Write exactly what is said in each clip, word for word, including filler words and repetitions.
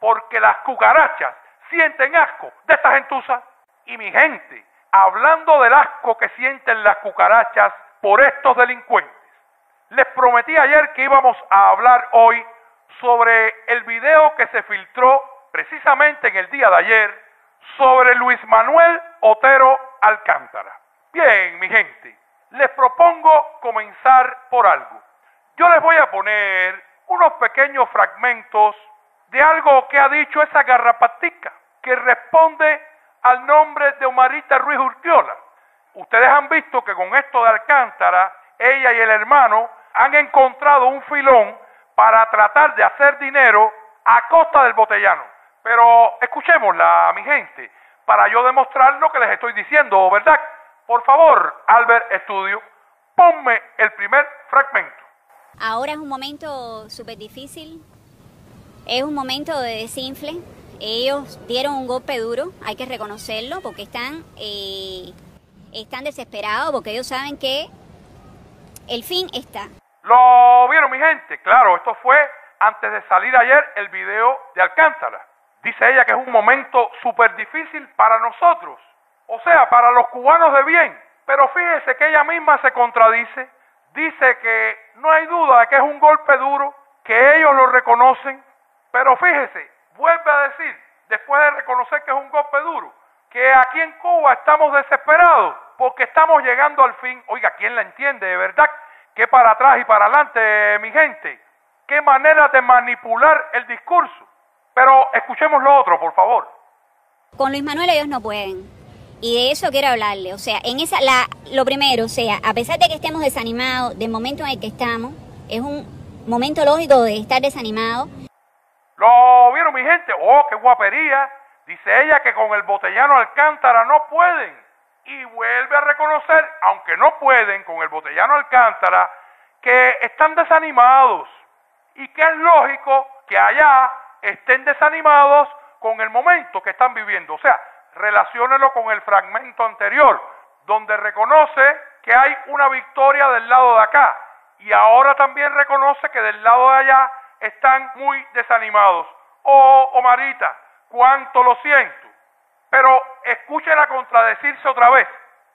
porque las cucarachas sienten asco de esta gentuza. Y mi gente, hablando del asco que sienten las cucarachas por estos delincuentes, les prometí ayer que íbamos a hablar hoy sobre el video que se filtró precisamente en el día de ayer sobre Luis Manuel Otero Alcántara. Bien, mi gente, les propongo comenzar por algo. Yo les voy a poner unos pequeños fragmentos de algo que ha dicho esa garrapatica que responde al nombre de Omarita Ruiz Urquiola. Ustedes han visto que con esto de Alcántara, ella y el hermano han encontrado un filón para tratar de hacer dinero a costa del botellano. Pero escuchémosla, mi gente, para yo demostrar lo que les estoy diciendo, ¿verdad? Por favor, Albert Studio, ponme el primer fragmento. Ahora es un momento súper difícil, es un momento de desinfle. Ellos dieron un golpe duro, hay que reconocerlo, porque están, eh, están desesperados, porque ellos saben que el fin está. ¿Lo vieron, mi gente? Claro, esto fue antes de salir ayer el video de Alcántara. Dice ella que es un momento súper difícil para nosotros, o sea, para los cubanos de bien. Pero fíjese que ella misma se contradice, dice que no hay duda de que es un golpe duro, que ellos lo reconocen, pero fíjese, vuelve a decir, después de reconocer que es un golpe duro, que aquí en Cuba estamos desesperados porque estamos llegando al fin. Oiga, ¿quién la entiende de verdad? Que para atrás y para adelante, mi gente. Qué manera de manipular el discurso. Pero escuchemos lo otro, por favor. Con Luis Manuel ellos no pueden. Y de eso quiero hablarle. O sea, en esa, la, lo primero, o sea, a pesar de que estemos desanimados del momento en el que estamos, es un momento lógico de estar desanimados. ¿Lo vieron, mi gente? ¡Oh, qué guapería! Dice ella que con el botellano Alcántara no pueden. Y vuelve a reconocer, aunque no pueden con el botellano Alcántara, que están desanimados. Y que es lógico que allá estén desanimados con el momento que están viviendo. O sea, relaciónelo con el fragmento anterior, donde reconoce que hay una victoria del lado de acá. Y ahora también reconoce que del lado de allá están muy desanimados. Oh, Omarita, cuánto lo siento. Pero escúchela contradecirse otra vez.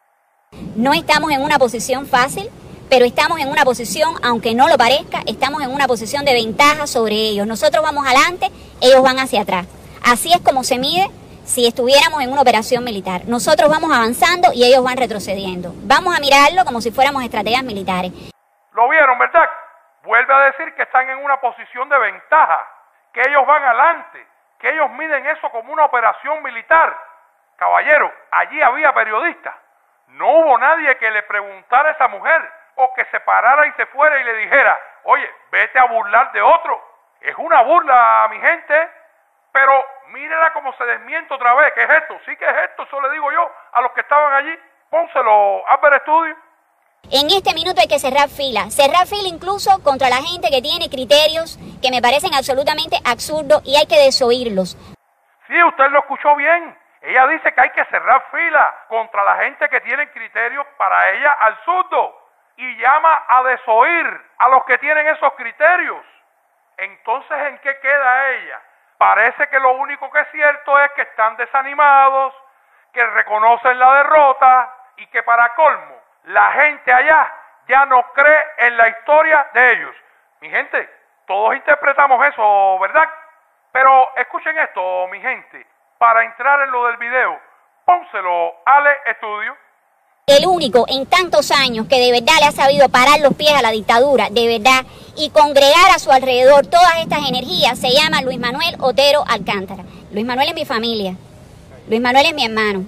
No estamos en una posición fácil, pero estamos en una posición, aunque no lo parezca, estamos en una posición de ventaja sobre ellos. Nosotros vamos adelante, ellos van hacia atrás. Así es como se mide si estuviéramos en una operación militar. Nosotros vamos avanzando y ellos van retrocediendo. Vamos a mirarlo como si fuéramos estrategias militares. ¿Lo vieron, verdad? Vuelve a decir que están en una posición de ventaja, que ellos van adelante, que ellos miden eso como una operación militar. Caballero, allí había periodistas. No hubo nadie que le preguntara a esa mujer o que se parara y se fuera y le dijera, oye, vete a burlar de otro. Es una burla, mi gente, pero mírela como se desmiente otra vez. ¿Qué es esto? Sí que es esto, eso le digo yo a los que estaban allí. Pónselo, Albert Studio. En este minuto hay que cerrar fila, cerrar fila incluso contra la gente que tiene criterios que me parecen absolutamente absurdos y hay que desoírlos. Sí, usted lo escuchó bien. Ella dice que hay que cerrar fila contra la gente que tiene criterios para ella absurdos y llama a desoír a los que tienen esos criterios. Entonces, ¿en qué queda ella? Parece que lo único que es cierto es que están desanimados, que reconocen la derrota y que para colmo, la gente allá ya no cree en la historia de ellos. Mi gente, todos interpretamos eso, ¿verdad? Pero escuchen esto, mi gente, para entrar en lo del video, pónselo, Ale Studio. El único en tantos años que de verdad le ha sabido parar los pies a la dictadura, de verdad, y congregar a su alrededor todas estas energías, se llama Luis Manuel Otero Alcántara. Luis Manuel es mi familia, Luis Manuel es mi hermano.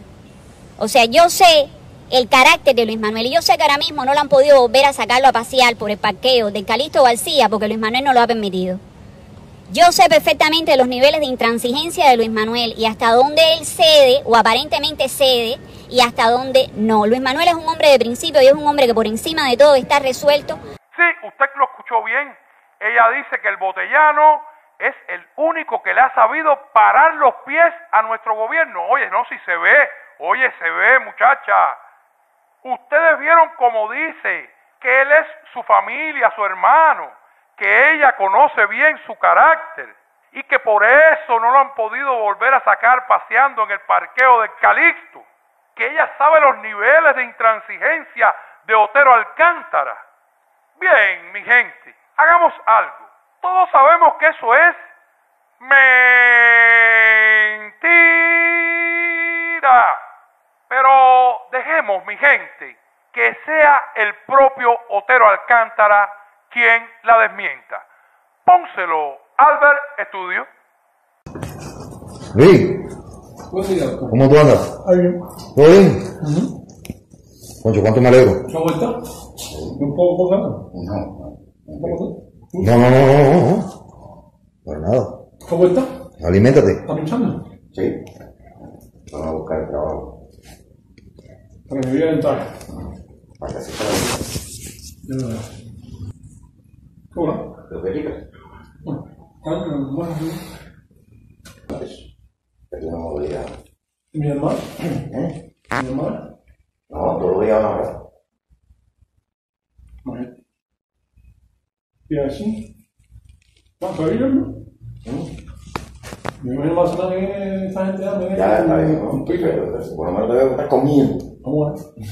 O sea, yo sé el carácter de Luis Manuel y yo sé que ahora mismo no lo han podido volver a sacarlo a pasear por el parqueo del Calixto García porque Luis Manuel no lo ha permitido. Yo sé perfectamente los niveles de intransigencia de Luis Manuel y hasta dónde él cede o aparentemente cede y hasta dónde no. Luis Manuel es un hombre de principio y es un hombre que por encima de todo está resuelto. Sí, usted lo escuchó bien. Ella dice que el botellano es el único que le ha sabido parar los pies a nuestro gobierno. Oye, no, si se ve, oye, se ve, muchacha. Ustedes vieron como dice que él es su familia, su hermano, que ella conoce bien su carácter y que por eso no lo han podido volver a sacar paseando en el parqueo del Calixto, que ella sabe los niveles de intransigencia de Otero Alcántara. Bien, mi gente, hagamos algo. Todos sabemos que eso es mentira. Pero dejemos, mi gente, que sea el propio Otero Alcántara quien la desmienta. Pónselo, Albert Estudio. Luis, ¿cómo tú andas? Ahí bien. ¿Todo bien? Uh-huh. Concho, ¿cuánto me alegro? ¿Qué vuelta? ¿Un poco cosa? No. ¿Cómo No, no, no, no, no, no. Para nada. ¿Qué vuelta? Aliméntate. ¿Estás luchando? Sí. Vamos a buscar el trabajo. Para que me voy a entrar. Para que se pueda. De verdad. ¿Qué bueno? ¿Lo verificas? Bueno, bueno, Pero yo no me voy a... ¿mi hermano? ¿Eh? ¿Mi hermano? No, todos los días van a hablar. Vale. ¿Y así? ¿Vas a ir, no? Me imagino más o menos que esta gente ya me deja. Ya está bien, ¿no? Un pico. Pero por lo menos te veo que estás comiendo. Vamos a ver.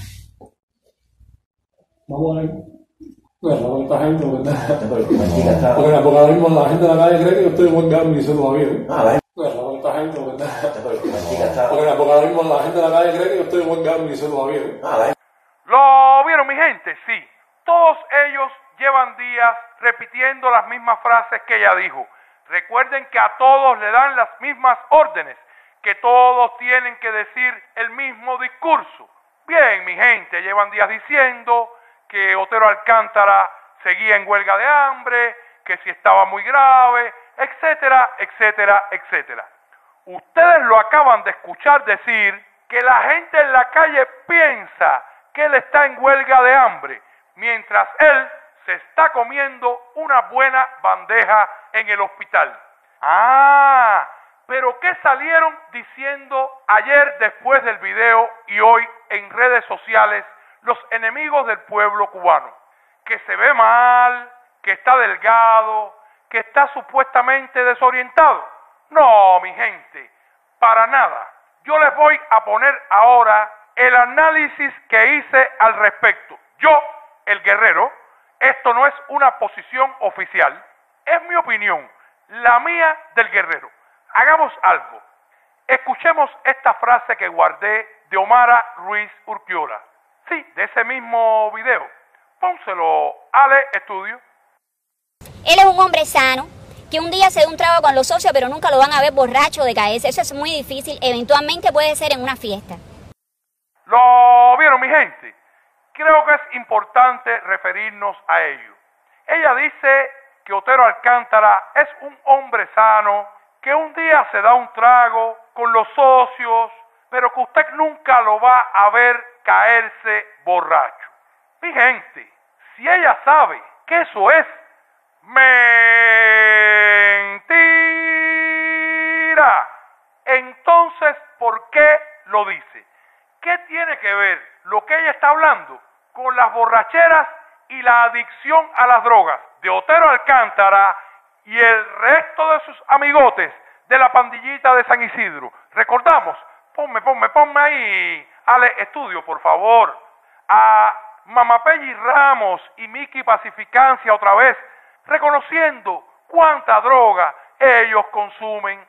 Vamos a ver. No, la vuelta gente, ¿verdad? Porque, porque ahora mismo la gente de la calle cree que yo estoy buen gambling y se lo va bien. Ah, la No, la vuelta gente, ¿verdad? gente. Porque, porque ahora mismo la gente de la calle cree que yo estoy buen gambling y se lo va bien. Ah, la gente. ¿Lo vieron, mi gente? Sí. Todos ellos llevan días repitiendo las mismas frases que ella dijo. Recuerden que a todos le dan las mismas órdenes, que todos tienen que decir el mismo discurso. Bien, mi gente, llevan días diciendo que Otero Alcántara seguía en huelga de hambre, que si estaba muy grave, etcétera, etcétera, etcétera. Ustedes lo acaban de escuchar decir que la gente en la calle piensa que él está en huelga de hambre, mientras él se está comiendo una buena bandeja en el hospital. Ah, pero ¿qué salieron diciendo ayer después del video y hoy en redes sociales los enemigos del pueblo cubano? Que se ve mal, que está delgado, que está supuestamente desorientado. No, mi gente, para nada. Yo les voy a poner ahora el análisis que hice al respecto. Yo, el Guerrero, esto no es una posición oficial, es mi opinión, la mía del Guerrero. Hagamos algo. Escuchemos esta frase que guardé de Omara Ruiz Urquiola. Sí, de ese mismo video. Pónselo, Ale Estudio. Él es un hombre sano, que un día se da un trago con los socios, pero nunca lo van a ver borracho de caerse. Eso es muy difícil. Eventualmente puede ser en una fiesta. ¿Lo vieron, mi gente? Creo que es importante referirnos a ello. Ella dice que Otero Alcántara es un hombre sano, que un día se da un trago con los socios, pero que usted nunca lo va a ver caerse borracho. Mi gente, si ella sabe que eso es mentira, entonces, ¿por qué lo dice? ¿Qué tiene que ver lo que ella está hablando con las borracheras y la adicción a las drogas de Otero Alcántara y el resto de sus amigotes de la pandillita de San Isidro? Recordamos, ponme, ponme, ponme ahí, Ale Estudio, por favor, a Mamapelli Ramos y Miki Pacificancia otra vez, reconociendo cuánta droga ellos consumen.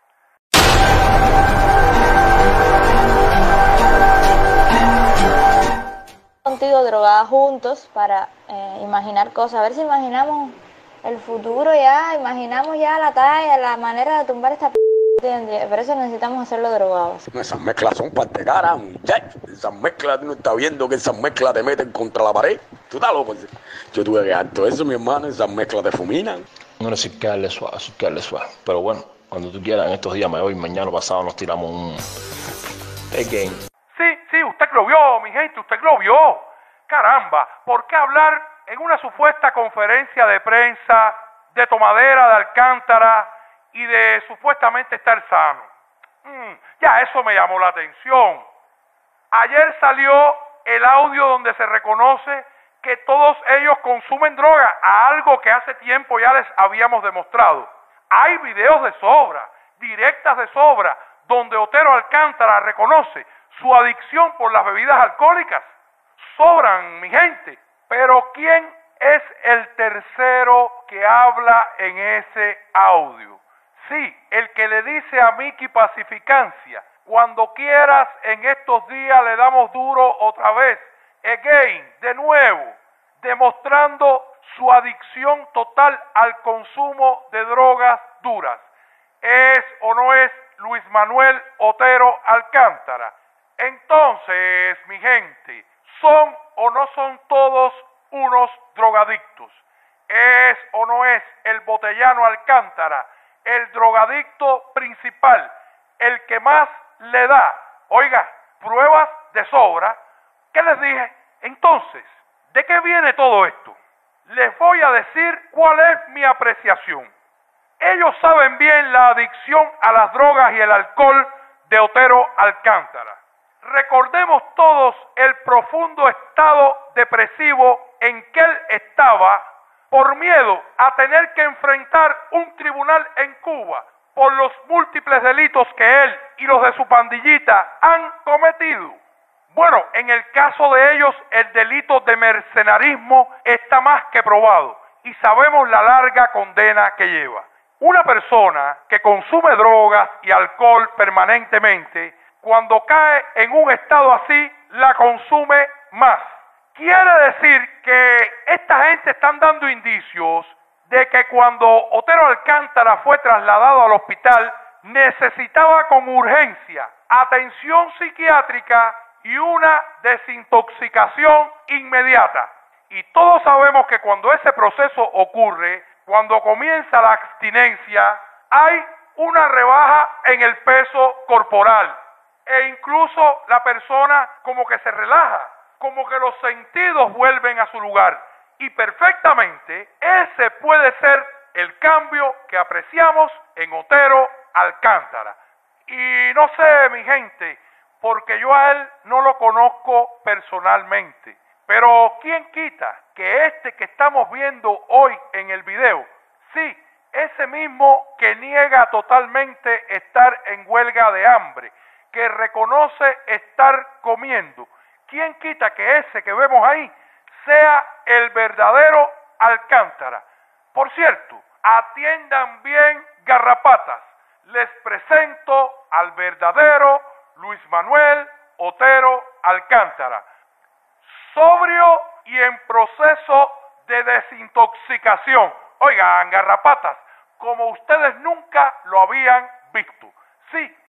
Contigo drogadas juntos para eh, imaginar cosas, a ver si imaginamos el futuro ya, imaginamos ya la talla, la manera de tumbar esta p***, pero eso necesitamos hacerlo drogados. Esas mezclas son parte cara, muchachos. Esas mezclas, tú no estás viendo que esas mezclas te meten contra la pared. Tú estás loco. Yo tuve que harto eso, mi hermano, esas mezclas te fuminan. No necesito que darle suave, eso que darle suave. Pero bueno, cuando tú quieras, en estos días, me voy, mañana pasado nos tiramos un take game. Sí, sí, usted lo vio, mi gente, usted lo vio. Caramba, ¿por qué hablar en una supuesta conferencia de prensa de tomadera de Alcántara y de supuestamente estar sano? Mm, ya eso me llamó la atención. Ayer salió el audio donde se reconoce que todos ellos consumen droga, a algo que hace tiempo ya les habíamos demostrado. Hay videos de sobra, directas de sobra, donde Otero Alcántara reconoce su adicción por las bebidas alcohólicas. Sobran, mi gente. Pero ¿quién es el tercero que habla en ese audio? Sí, el que le dice a Mickey Pacificancia, cuando quieras en estos días le damos duro otra vez, again, de nuevo, demostrando su adicción total al consumo de drogas duras. ¿Es o no es Luis Manuel Otero Alcántara? Entonces, mi gente, ¿son o no son todos unos drogadictos? ¿Es o no es el botellano Alcántara el drogadicto principal, el que más le da, oiga, pruebas de sobra? ¿Qué les dije? Entonces, ¿de qué viene todo esto? Les voy a decir cuál es mi apreciación. Ellos saben bien la adicción a las drogas y el alcohol de Otero Alcántara. Recordemos todos el profundo estado depresivo en que él estaba por miedo a tener que enfrentar un tribunal en Cuba por los múltiples delitos que él y los de su pandillita han cometido. Bueno, en el caso de ellos, el delito de mercenarismo está más que probado y sabemos la larga condena que lleva. Una persona que consume drogas y alcohol permanentemente, cuando cae en un estado así, la consume más. Quiere decir que esta gente están dando indicios de que cuando Otero Alcántara fue trasladado al hospital, necesitaba con urgencia atención psiquiátrica y una desintoxicación inmediata. Y todos sabemos que cuando ese proceso ocurre, cuando comienza la abstinencia, hay una rebaja en el peso corporal e incluso la persona como que se relaja, como que los sentidos vuelven a su lugar. Y perfectamente ese puede ser el cambio que apreciamos en Otero Alcántara. Y no sé, mi gente, porque yo a él no lo conozco personalmente, pero ¿quién quita que este que estamos viendo hoy en el video, sí, ese mismo que niega totalmente estar en huelga de hambre, que reconoce estar comiendo, ¿quién quita que ese que vemos ahí sea el verdadero Alcántara? Por cierto, atiendan bien, garrapatas, les presento al verdadero Luis Manuel Otero Alcántara, sobrio y en proceso de desintoxicación. Oigan, garrapatas, como ustedes nunca lo habían visto. Sí,